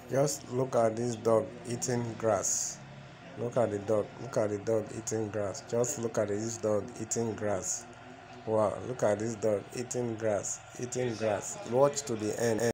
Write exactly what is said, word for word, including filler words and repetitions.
Just look at this dog eating grass. Look at the dog. Look at the dog eating grass. Just look at this dog eating grass. Wow, look at this dog eating grass. Eating grass. Watch to the end.